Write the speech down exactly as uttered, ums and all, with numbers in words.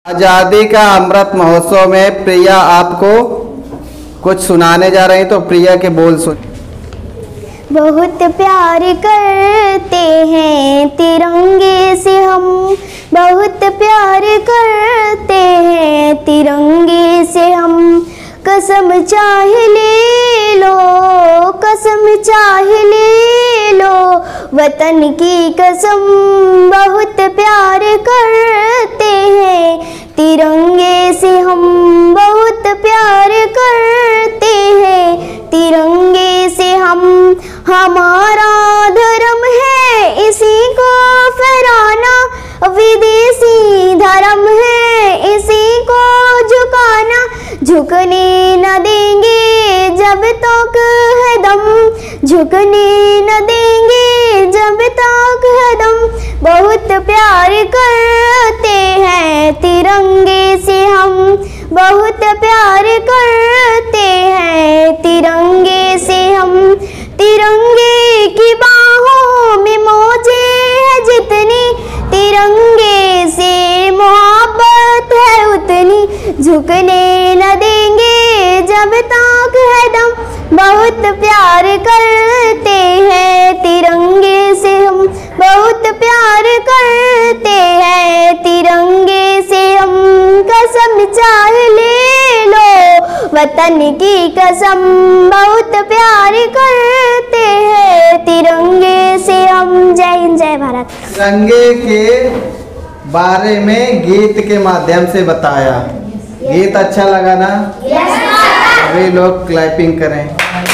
आजादी का अमृत महोत्सव में प्रिया आपको कुछ सुनाने जा रही, तो प्रिया के बोल सुन। बहुत प्यार करते हैं तिरंगे से हम, बहुत प्यार करते हैं तिरंगे से हम। कसम चाहे ले लो, कसम चाहे ले लो, वतन की कसम। बहुत प्यार करते हैं तिरंगे से हम, बहुत प्यार करते हैं तिरंगे से हम। हमारा धर्म है इसी को फहराना, विदेशी धर्म है इसी को झुकाना। झुकने न देंगे जब तक है दम, झुकने न देंगे जब तक है दम। बहुत प्यार करते हैं तिरंगे से हम, बहुत प्यार करते हैं तिरंगे से हम। तिरंगे की बाहों में मौजे है जितनी, तिरंगे से मोहब्बत है उतनी। झुकने न देंगे जब तक है दम, बहुत प्यार करते हैं तिरंगे से हम, बहुत प्यार करते हैं तिरंगे से हम। कसम चाहे ले लो वतन की कसम, बहुत प्यार करते हैं तिरंगे से हम। जय हिंद जय भारत। तिरंगे के बारे में गीत के माध्यम से बताया। गीत अच्छा लगा ना? सभी लोग क्लैपिंग करें।